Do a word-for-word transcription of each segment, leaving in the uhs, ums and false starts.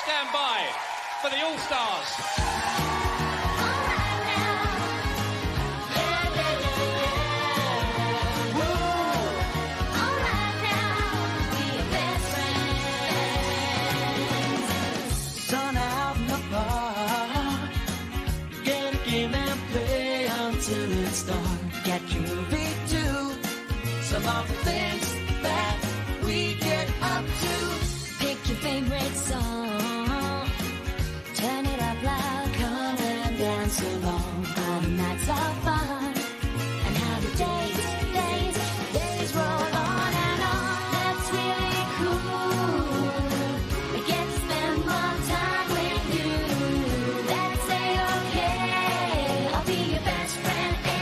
stand by for the All-Stars. Till it's dark, get your movie too. Some of the things that we get up to. Pick your favorite song, turn it up loud, come and dance along. All the nights are fun, and how the days, days, days roll on and on. That's really cool. We get to spend more time with you. Let's say okay, I'll be your best friend.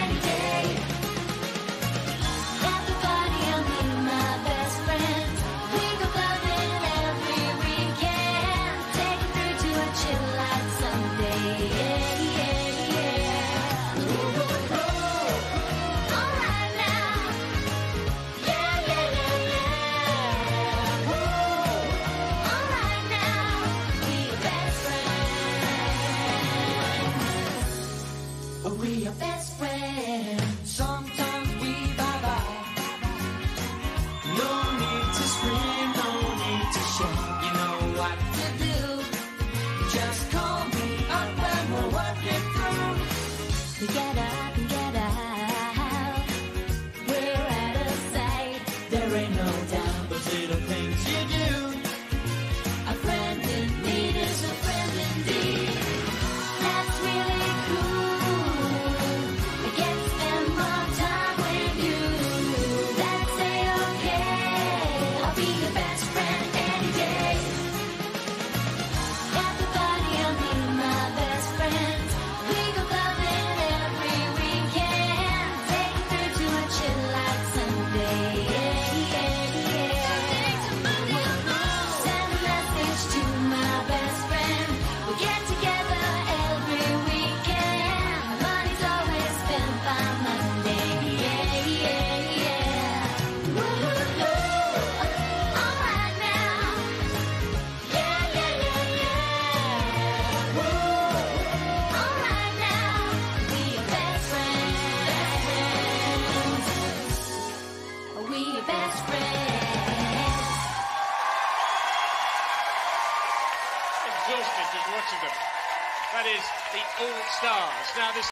We are best friends. Sometimes we bye-bye. No need to scream, no need to shout. You know what to do. Just call me up and we'll work it through. We get up and get out. We're out of sight. There ain't no doubt those little things you do. A friend in need is a friend indeed. That's really cool. Best friends. Exhausted just watching them. That is the All-Stars. Now this